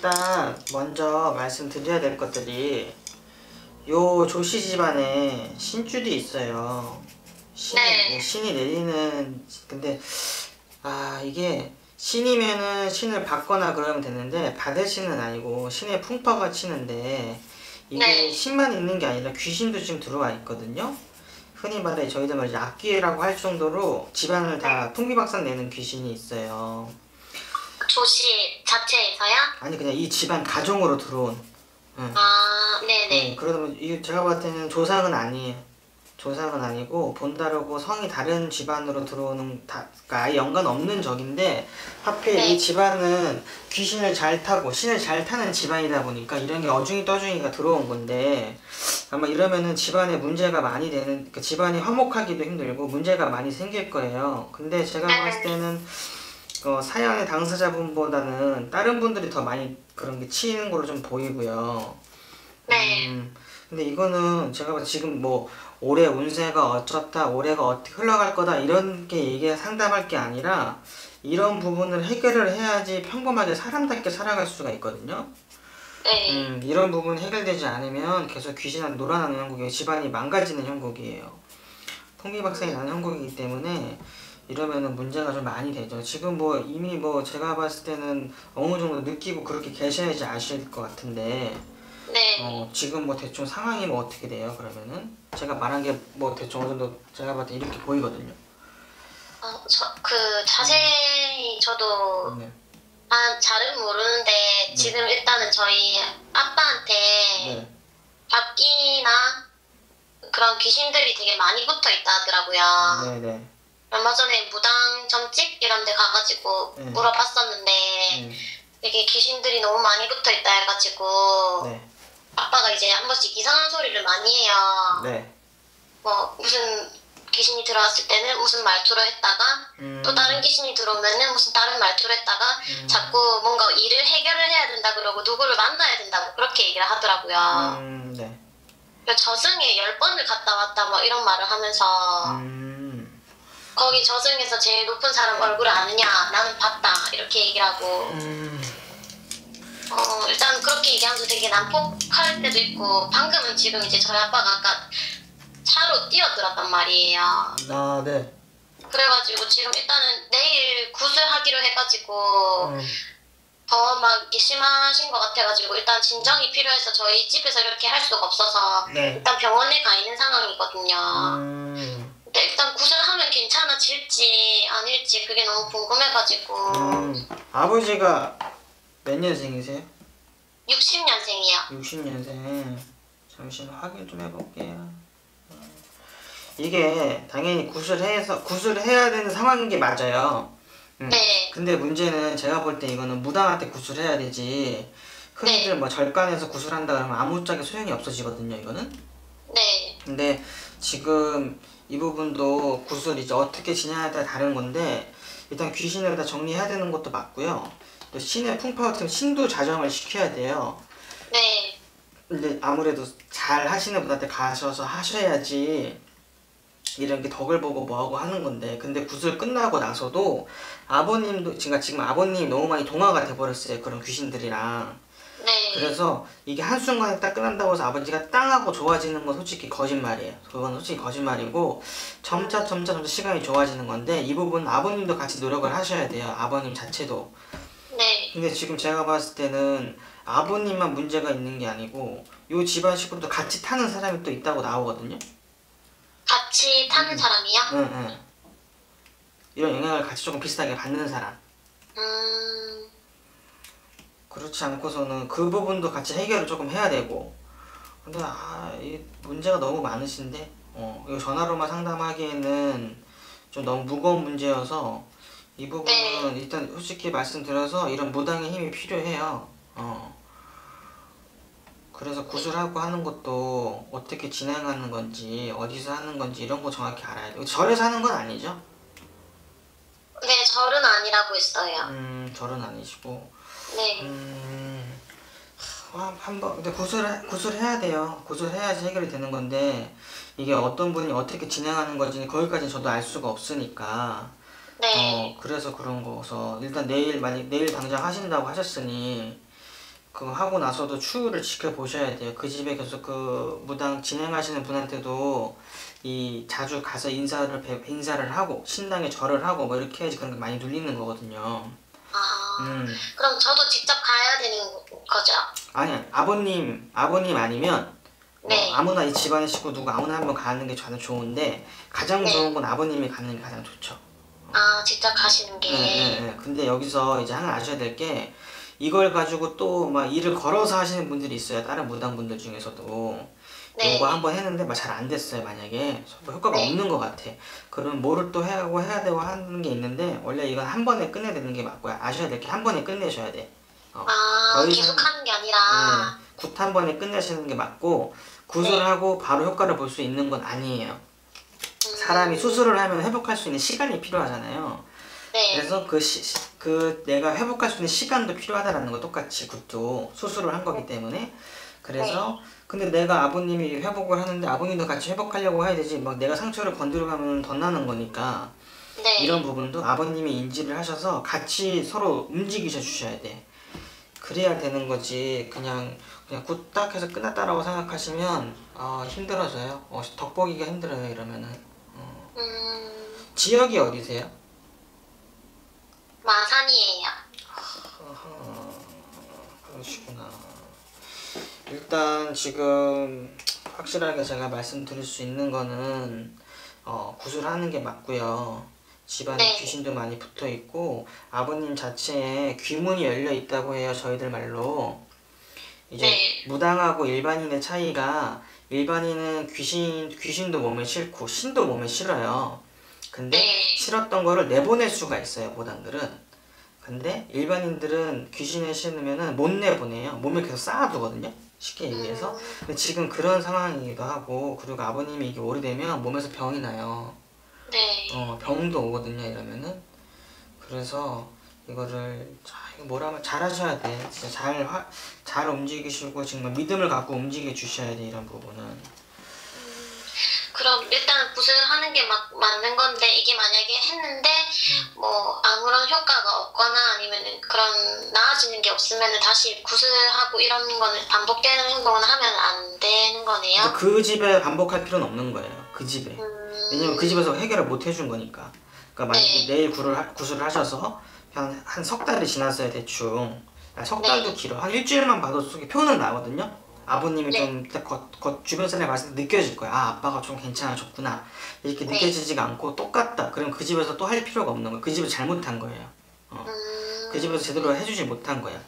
일단 먼저 말씀드려야 될 것들이 요 조씨 집안에 신줄이 있어요. 네. 신이 내리는 근데 이게 신이면은 신을 받거나 그러면 되는데 받을 신은 아니고 신의 풍파가 치는데 이게 네. 신만 있는 게 아니라 귀신도 지금 들어와 있거든요. 흔히 말해 저희들 말이죠 악귀라고 할 정도로 집안을 다 풍비박산 내는 귀신이 있어요. 조씨 자체에서요? 아니 그냥 이 집안 가정으로 들어온. 응. 네네. 그러다 보니 제가 봤을 때는 조상은 아니에요. 조상은 아니고 본다르고 성이 다른 집안으로 들어오는 그러니까 아예 연관 없는 적인데 하필 네. 이 집안은 귀신을 잘 타고 신을 잘 타는 집안이다 보니까 이런 게 어중이 떠중이가 들어온 건데 아마 이러면은 집안에 문제가 많이 되는 그러니까 집안이 화목하기도 힘들고 문제가 많이 생길 거예요. 근데 제가 봤을 때는 사연의 당사자분보다는 다른 분들이 더 많이 그런 게 치이는 걸로 좀 보이고요. 네. 근데 이거는 제가 봤을 때 지금 뭐 올해 운세가 어쩌다 올해가 어떻게 흘러갈 거다 이런 게 얘기 상담할 게 아니라 이런 부분을 해결을 해야지 평범하게 사람답게 살아갈 수가 있거든요. 네. 이런 부분이 해결되지 않으면 계속 귀신한테 놀아나는 형국이에요. 집안이 망가지는 형국이에요. 통비박산이 나는 형국이기 때문에 이러면은 문제가 좀 많이 되죠. 지금 뭐 이미 뭐 제가 봤을 때는 어느 정도 느끼고 그렇게 계셔야지 아실 것 같은데 네. 지금 뭐 대충 상황이 뭐 어떻게 돼요? 그러면은 제가 말한 게 뭐 대충 어느 정도 제가 봤을 때 이렇게 보이거든요. 자세히 저도 네. 잘은 모르는데 지금 일단은 저희 아빠한테 네. 악기나 그런 귀신들이 되게 많이 붙어 있다 하더라고요. 네네. 얼마 전에 무당 점집 이런 데 가가지고 네. 물어봤었는데 되게 귀신들이 너무 많이 붙어 있다 해가지고 네. 아빠가 이제 한 번씩 이상한 소리를 많이 해요. 네. 뭐 무슨 귀신이 들어왔을 때는 무슨 말투로 했다가 또 다른 귀신이 들어오면은 무슨 다른 말투로 했다가 자꾸 뭔가 일을 해결을 해야 된다 그러고 누구를 만나야 된다고 그렇게 얘기를 하더라고요. 네. 저승에 10번을 갔다 왔다 뭐 이런 말을 하면서 거기 저승에서 제일 높은 사람 얼굴 아느냐 나는 봤다 이렇게 얘기를 하고 일단 그렇게 얘기하면서 되게 난폭할 때도 있고 방금은 지금 이제 저희 아빠가 아까 차로 뛰어들었단 말이에요. 네. 그래가지고 지금 일단은 내일 구슬하기로 해가지고 더 막 심하신 것 같아가지고 일단 진정이 필요해서 저희 집에서 이렇게 할 수가 없어서 네. 일단 병원에 가 있는 상황이거든요. 근데 일단 구슬하면 괜찮아질지 아닐지 그게 너무 궁금해가지고. 아버지가 몇 년생이세요? 60년생이요. 60년생. 잠시만 확인 좀 해볼게요. 이게 당연히 구술을 해야 되는 상황인 게 맞아요. 네. 근데 문제는 제가 볼 때 이거는 무당한테 구술해야 되지. 흔히들 뭐 절간에서 구술한다 그러면 아무짝에 소용이 없어지거든요, 이거는. 네. 근데 지금 이 부분도 구슬 이제 어떻게 진행하냐에 따라 다른 건데 일단 귀신을 다 정리해야 되는 것도 맞고요. 또 신의 풍파 같은 신도 자정을 시켜야 돼요. 네. 근데 아무래도 잘 하시는 분한테 가셔서 하셔야지 이런 게 덕을 보고 뭐하고 하는 건데 근데 구슬 끝나고 나서도 아버님도 지금 아버님이 너무 많이 동화가 돼버렸어요. 그런 귀신들이랑. 네. 그래서 이게 한순간에 딱 끝난다고 해서 아버지가 땅하고 좋아지는 건 솔직히 거짓말이에요. 그건 솔직히 거짓말이고 점차 시간이 좋아지는 건데 이 부분은 아버님도 같이 노력을 하셔야 돼요. 아버님 자체도. 네. 근데 지금 제가 봤을 때는 아버님만 문제가 있는 게 아니고 요 집안 식구도 같이 타는 사람이 또 있다고 나오거든요. 같이 타는 사람이요? 응. 이런 영향을 같이 조금 비슷하게 받는 사람. 그렇지 않고서는 그 부분도 같이 해결을 조금 해야 되고. 근데 이 문제가 너무 많으신데 이거 전화로만 상담하기에는 좀 너무 무거운 문제여서 이 부분은 일단 솔직히 말씀드려서 이런 무당의 힘이 필요해요. 그래서 구슬하고 하는 것도 어떻게 진행하는 건지 어디서 하는 건지 이런 거 정확히 알아야 돼요. 절에서 하는 건 아니죠? 네, 절은 아니라고 했어요. 절은 아니시고. 네. 한번 근데 구슬해야 돼요. 구슬해야지 해결이 되는 건데 이게 어떤 분이 어떻게 진행하는 건지 거기까지는 저도 알 수가 없으니까. 네. 그래서 그런 거서 일단 내일 당장 하신다고 하셨으니 그거 하고 나서도 추후를 지켜보셔야 돼요. 그 집에 계속 그 무당 진행하시는 분한테도 이 자주 가서 인사를 하고 신당에 절을 하고 뭐 이렇게 해야지 그런 게 많이 눌리는 거거든요. 아, 그럼 저도 직접 가야 되는 거죠? 아니 아버님 아니면 네. 아무나 이 집안의 식구 누구 아무나 한번 가는 게 저는 좋은데 가장 네. 좋은 건 아버님이 가는 게 가장 좋죠. 아, 직접 가시는 게. 네. 근데 여기서 이제 하나 아셔야 될 게 이걸 가지고 또 막 일을 걸어서 하시는 분들이 있어요. 다른 무당분들 중에서도. 네. 요거 한번 했는데 막 잘 안 됐어요. 만약에 뭐 효과가 네. 없는 것 같아. 그럼 뭐를 또 해야 되고 하는 게 있는데 원래 이건 한 번에 끝내야 되는 게 맞고요. 아셔야 될 게 한 번에 끝내셔야 돼. 아, 더 이상- 계속 하는 게 아니라. 굿 한 번에 끝내시는 게 맞고 굿을 하고 바로 효과를 볼 수 있는 건 아니에요. 사람이 수술을 하면 회복할 수 있는 시간이 필요하잖아요. 네. 그래서 내가 회복할 수 있는 시간도 필요하다라는 거 똑같이 굿도 수술을 한 거기 때문에 그래서 근데 내가 아버님이 회복을 하는데 아버님도 같이 회복하려고 해야 되지 막 내가 상처를 건드려 가면 더 나는 거니까 네. 이런 부분도 아버님이 인지를 하셔서 같이 서로 움직이셔 주셔야 돼. 그래야 되는 거지 그냥 굿딱 해서 끝났다라고 생각하시면 힘들어져요. 덕보기가 힘들어요 이러면은. 지역이 어디세요? 마산이에요. 그러시구나. 일단 지금 확실하게 제가 말씀드릴 수 있는 거는 구술하는 게 맞고요. 집안에 네. 귀신도 많이 붙어 있고 아버님 자체에 귀문이 열려 있다고 해요. 저희들 말로. 이제 네. 무당하고 일반인의 차이가 일반인은 귀신도 몸에 싫고 신도 몸에 싫어요. 근데 네. 싫었던 거를 내보낼 수가 있어요. 무당들은. 근데 일반인들은 귀신을 싫으면은 못 내보내요. 몸에 계속 쌓아두거든요. 쉽게 얘기해서. 근데 지금 그런 상황이기도 하고 그리고 아버님이 이게 오래되면 몸에서 병이 나요. 네. 병도 오거든요. 이러면은. 그래서 이거를 이거 뭐라면 잘 하셔야 돼. 진짜 잘 움직이시고 정말 믿음을 갖고 움직여 주셔야 돼. 이런 부분은. 그럼 일단 구슬하는 게 맞는 건데 이게 만약에 했는데 뭐 아무런 효과가 없거나 아니면은 그런 나아지는 게 없으면은 다시 구슬하고 이런 거는 반복되는 행동을 하면 안 되는 거네요. 그 집에 반복할 필요는 없는 거예요. 그 집에. 왜냐면 그 집에서 해결을 못 해준 거니까. 그러니까 만약에 내일 구술을 하셔서 한 석 달이 지났어요 대충. 석 달도 길어. 한 일주일만 봐도 속에 표는 나거든요. 아버님이 좀 주변 사람이 봤을 때 느껴질 거야. 아빠가 좀 괜찮아졌구나. 이렇게 느껴지지가 않고 똑같다. 그럼 그 집에서 또 할 필요가 없는 거야. 그 집을 잘못한 거예요. 그 집에서 제대로 해주지 못한 거야.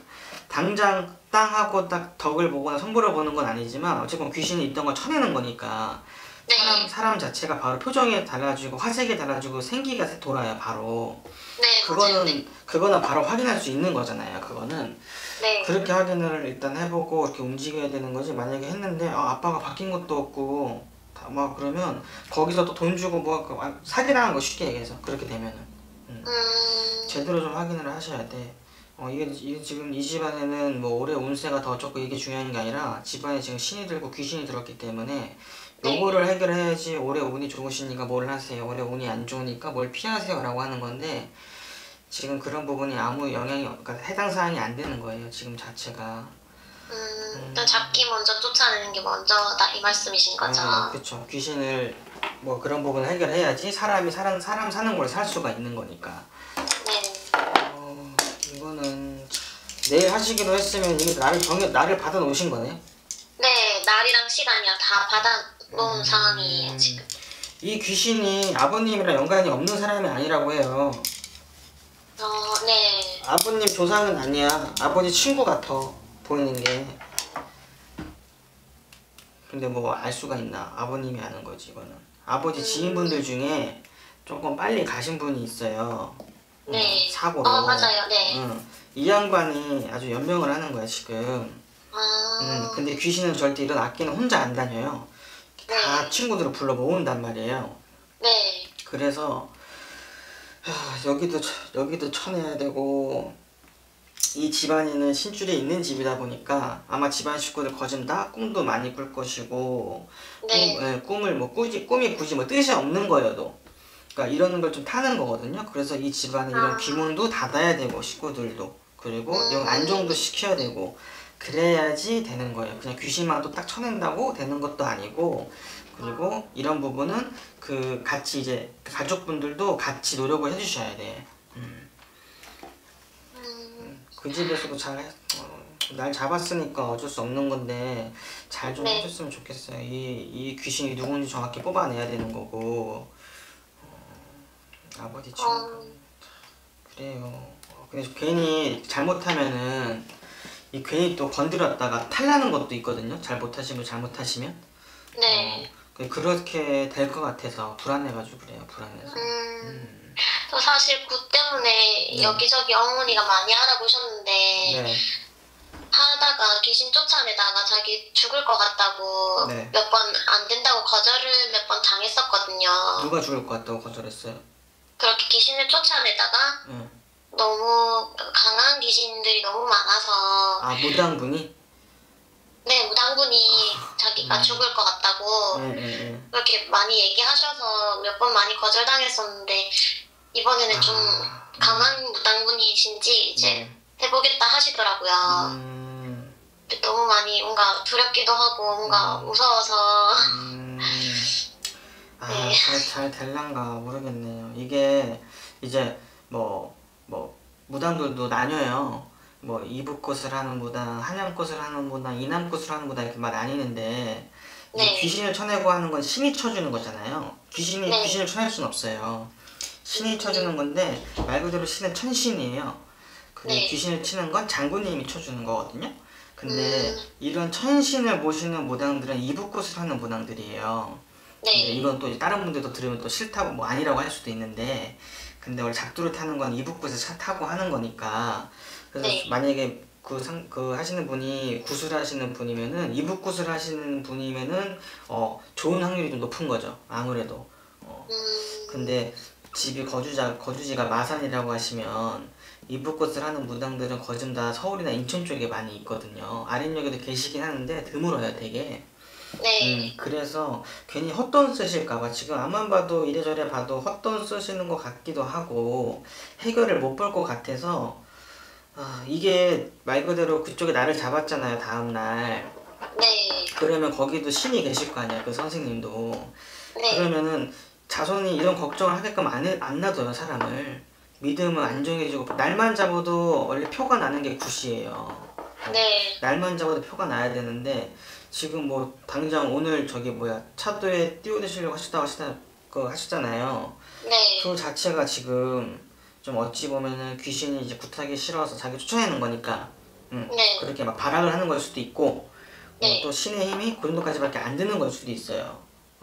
당장 땅하고 딱 덕을 보거나 성부를 보는 건 아니지만 어쨌든 귀신이 있던 걸 쳐내는 거니까 사람 자체가 바로 표정이 달라지고 화색이 달라지고 생기가 돌아요 바로. 네. 그거는 바로 확인할 수 있는 거잖아요. 그거는. 네. 그렇게 확인을 일단 해보고 이렇게 움직여야 되는 거지. 만약에 했는데 아빠가 바뀐 것도 없고 막 그러면 거기서 또 돈 주고 사기당한 거 쉽게 얘기해서 그렇게 되면은 제대로 좀 확인을 하셔야 돼. 이게 지금 이 집안에는 뭐 올해 운세가 더 좋고 이게 중요한 게 아니라 집안에 지금 신이 들고 귀신이 들었기 때문에 요거를 해결해야지 올해 운이 좋으시니까 뭘 하세요. 올해 운이 안 좋으니까 뭘 피하세요 라고 하는 건데 지금 그런 부분이 아무 영향이 그러니까 해당 사항이 안 되는 거예요. 지금 자체가. 일단 잡기 먼저 쫓아내는 게 먼저다 이 말씀이신 거죠? 그렇죠. 귀신을 뭐 그런 부분을 해결해야지 사람 사는 걸 살 수가 있는 거니까. 네. 이거는 내일 하시기로 했으면 이게 나를 받아 놓으신 거네. 네, 날이랑 시간이랑 다 받아놓은 상황이에요 지금. 이 귀신이 아버님이랑 연관이 없는 사람이 아니라고 해요. 네. 아버님 조상은 아니야. 아버지 친구 같아 보이는 게. 근데 뭐 알 수가 있나? 아버님이 아는 거지 이거는. 아버지 지인분들 중에 조금 빨리 가신 분이 있어요. 네. 사고로. 맞아요. 네. 이 양반이 아주 연명을 하는 거야 지금. 근데 귀신은 절대 이런 악기는 혼자 안 다녀요. 다 친구들을 불러 모은단 말이에요. 네. 그래서 여기도 쳐내야 되고 이 집안에는 신줄이 있는 집이다 보니까 아마 집안 식구들 거진 다 꿈도 많이 꿀 것이고 꿈이 굳이 뭐 뜻이 없는 거여도 그러니까 이러는 걸 좀 타는 거거든요. 그래서 이 집안에 이런 귀문도 닫아야 되고 식구들도 그리고 영 안정도 시켜야 되고 그래야지 되는 거예요. 그냥 귀신만 또 딱 쳐낸다고 되는 것도 아니고, 그리고 이런 부분은 그 같이 이제 가족분들도 같이 노력을 해주셔야 돼. 그 집에서도 날 잡았으니까 어쩔 수 없는 건데 잘 좀 해줬으면 좋겠어요. 이 귀신이 누군지 정확히 뽑아내야 되는 거고. 아버지 지금 그래요. 근데 괜히 잘못하면은 괜히 또 건드렸다가 탈나는 것도 있거든요. 잘못하시면. 네. 그렇게 될 것 같아서 불안해가지고 그래요. 불안해서. 저 사실 그 때문에 여기저기 어머니가 많이 알아보셨는데 네. 하다가 귀신 쫓아내다가 자기 죽을 것 같다고 네. 몇 번 안 된다고 거절을 몇 번 당했었거든요. 누가 죽을 것 같다고 거절했어요? 그렇게 귀신을 쫓아내다가 너무 강한 귀신들이 너무 많아서 아, 무당분이? 네, 무당분이 자기가 죽을 것 같다고 그렇게 많이 얘기하셔서 몇 번 많이 거절당했었는데 이번에는 좀 강한 무당분이신지 이제 해보겠다 하시더라고요. 근데 너무 많이 뭔가 두렵기도 하고 뭔가 무서워서 네. 잘 될란가 모르겠네요. 이게 이제 뭐 무당들도 나뉘어요. 뭐 이북꽃을 하는 무당, 한양꽃을 하는 무당, 이남꽃을 하는 무당 이렇게 막 나뉘는데 네. 귀신을 쳐내고 하는 건 신이 쳐주는 거잖아요. 귀신을 쳐낼 수는 없어요. 신이 쳐주는 건데 말 그대로 신은 천신이에요. 근데 귀신을 치는 건 장군님이 쳐주는 거거든요. 근데 이런 천신을 모시는 무당들은 이북꽃을 하는 무당들이에요. 근데 이건 또 다른 분들도 들으면 또 싫다고 뭐 아니라고 할 수도 있는데, 근데 원래 작두를 타는 건 이북꽃을 타고 하는 거니까. 그래서 만약에 그 하시는 분이 구슬 하시는 분이면은 이북굿을 하시는 분이면은 좋은 확률이 좀 높은 거죠. 아무래도. 근데 집이 거주지가 마산이라고 하시면 이북굿을 하는 무당들은 거의 좀 다 서울이나 인천 쪽에 많이 있거든요. 아랫역에도 계시긴 하는데 드물어요, 되게. 그래서 괜히 헛돈 쓰실까봐 지금 앞만 봐도 이래저래 봐도 헛돈 쓰시는 것 같기도 하고 해결을 못 볼 것 같아서 이게 말 그대로 그쪽에 나를 잡았잖아요, 다음날. 네. 그러면 거기도 신이 계실 거 아니야, 그 선생님도. 네. 그러면은 자손이 이런 걱정을 하게끔 안 놔둬요, 사람을. 믿음은 안정해지고, 날만 잡아도 원래 표가 나는 게 굿이에요. 네. 날만 잡아도 표가 나야 되는데, 지금 뭐, 당장 오늘 차도에 띄워드시려고 하셨잖아요. 네. 그 자체가 지금, 좀 어찌 보면은 귀신이 이제 굿하기 싫어서 자기 쫓아내는 거니까 그렇게 막 발악을 하는 걸 수도 있고 또 신의 힘이 그 정도까지밖에 안 되는 걸 수도 있어요.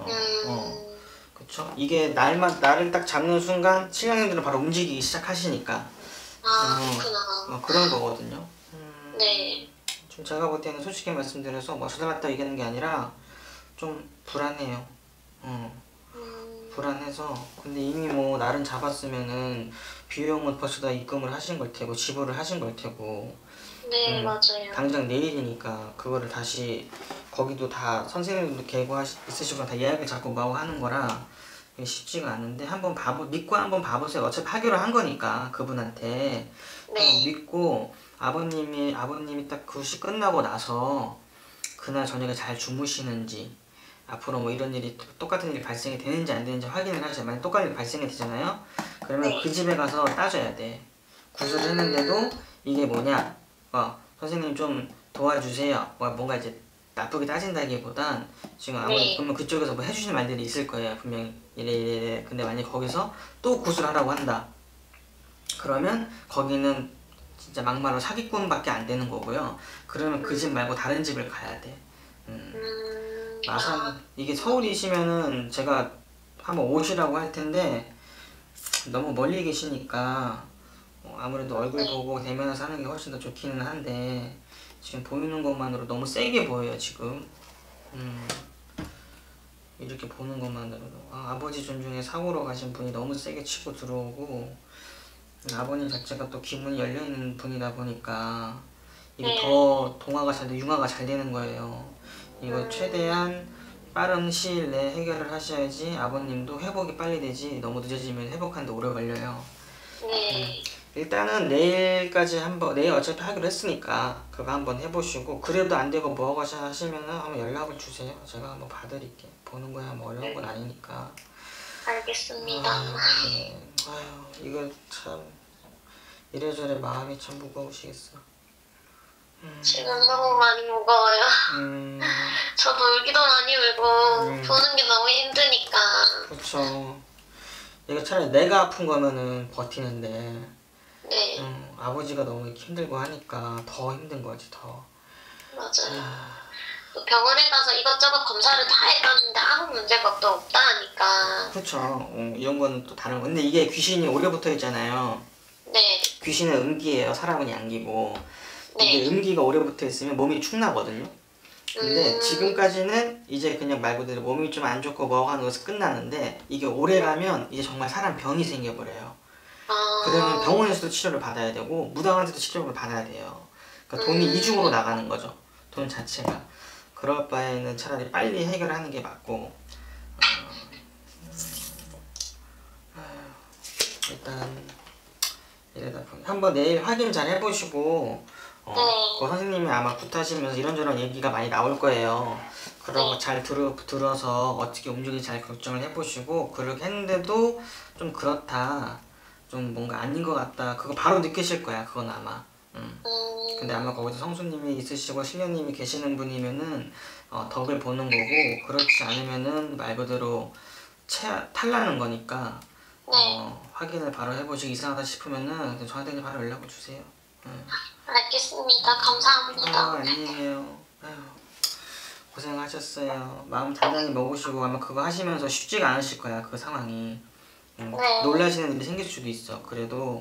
그쵸? 이게 나를 딱 잡는 순간 신령님들은 바로 움직이기 시작하시니까 그렇구나. 그런 거거든요. 네. 좀 제가 볼 때는 솔직히 말씀드려서 뭐 저달랐다 얘기하는 게 아니라 좀 불안해요. 불안해서. 근데 이미 뭐 날은 잡았으면은 비용은 벌써 다 입금을 하신 걸 테고 지불을 하신 걸 테고. 네, 맞아요. 당장 내일이니까 그거를 다시 거기도 다 선생님들도 계획 있으시고 다 예약을 잡고 뭐 하는 거라 이게 쉽지가 않은데 한번 믿고 한번 봐보세요. 어차피 하기로 한 거니까 그분한테 믿고 아버님이 딱 굿이 끝나고 나서 그날 저녁에 잘 주무시는지, 앞으로 뭐 이런 일이 똑같은 일이 발생이 되는지 안 되는지 확인을 하셔야 돼. 만약 똑같은 일이 발생이 되잖아요. 그러면 그 집에 가서 따져야 돼. 구슬을 했는데도 이게 뭐냐, 선생님 좀 도와주세요. 뭔가 이제 나쁘게 따진다기보단 지금 보면 그쪽에서 뭐 해주시는 말들이 있을 거예요. 분명히 이래. 근데 만약 거기서 또 구슬하라고 한다. 그러면 거기는 진짜 막말로 사기꾼밖에 안 되는 거고요. 그러면 그 집 말고 다른 집을 가야 돼. 마산, 이게 서울이시면은 제가 한번 오시라고 할 텐데 너무 멀리 계시니까 아무래도 얼굴 보고 대면해서 하는 게 훨씬 더 좋기는 한데 지금 보이는 것만으로 너무 세게 보여요, 지금. 이렇게 보는 것만으로도. 아버지 존중에 사고로 가신 분이 너무 세게 치고 들어오고, 아버님 자체가 또 기문이 열려있는 분이다 보니까 이게 더 융화가 잘 되는 거예요. 이거 최대한 빠른 시일 내에 해결을 하셔야지 아버님도 회복이 빨리 되지, 너무 늦어지면 회복하는데 오래 걸려요. 일단은 내일까지 한번, 내일 어차피 하기로 했으니까 그거 한번 해보시고, 그래도 안 되고 뭐가 하시면은 한번 연락을 주세요. 제가 한번 봐드릴게. 보는 거야 뭐 어려운 건 아니니까. 알겠습니다. 네. 아유, 이거 참 이래저래 마음이 참 무거우시겠어. 지금 너무 많이 무거워요. 저도 울기도 많이 울고 보는 게 너무 힘드니까. 그렇죠. 이거 차라리 내가 아픈 거면은 버티는데, 네, 아버지가 너무 힘들고 하니까 더 힘든 거지, 더. 맞아요. 또 병원에 가서 이것저것 검사를 다 해봤는데 아무 문제가 또 없다 하니까. 그렇죠. 이런 거는 또 다른 거. 근데 이게 귀신이 오래 붙어 있잖아요. 네, 귀신은 음기예요. 사람은 양기고. 이게 네. 음기가 오래 붙어 있으면 몸이 축나거든요. 근데 지금까지는 이제 그냥 말 그대로 몸이 좀 안 좋고 뭐가 하는 것에서 끝나는데, 이게 오래 가면 이제 정말 사람 병이 생겨버려요. 그러면 병원에서도 치료를 받아야 되고 무당한테도 치료를 받아야 돼요. 그러니까 돈이 이중으로 나가는 거죠. 돈 자체가. 그럴 바에는 차라리 빨리 해결하는 게 맞고, 일단 이래다 보니 한번 내일 확인 잘 해보시고, 그 선생님이 아마 굿하시면서 이런저런 얘기가 많이 나올 거예요. 그런 거 잘 들어서 어떻게 움직이는지 잘 결정을 해보시고, 그렇게 했는데도 좀 그렇다, 좀 뭔가 아닌 것 같다, 그거 바로 느끼실 거야. 그건 아마. 근데 아마 거기서 성수님이 있으시고 신령님이 계시는 분이면은 덕을 보는 거고, 그렇지 않으면은 말 그대로 탈나는 거니까, 확인을 바로 해보시고 이상하다 싶으면은 저한테 바로 연락을 주세요. 알겠습니다. 감사합니다. 아니에요. 아유, 고생하셨어요. 마음 단단히 먹으시고, 아마 그거 하시면서 쉽지가 않으실 거야, 그 상황이. 놀라시는 일이 생길 수도 있어. 그래도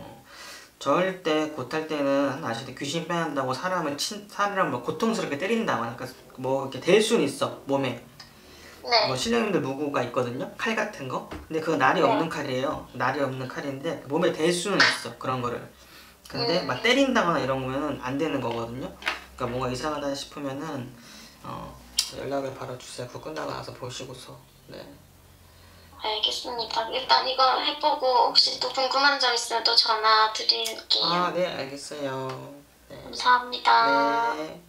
절대 곧할 때는 아시다시피 귀신 빼낸다고 사람을 뭐 고통스럽게 때린다거나 뭐 이렇게 댈 수는 있어, 몸에. 뭐 신령님들 무구가 있거든요, 칼 같은 거. 근데 그거 날이 없는 칼이에요. 날이 없는 칼인데 몸에 댈 수는 있어, 그런 거를. 근데 막 때린다거나 이런 거면은 안 되는 거거든요. 그러니까 뭔가 이상하다 싶으면은 연락을 바로 주세요. 그거 끝나고 나서 보시고서. 네. 알겠습니다. 일단 이거 해보고 혹시 또 궁금한 점 있으면 또 전화 드릴게요. 네, 알겠어요. 네. 감사합니다. 네.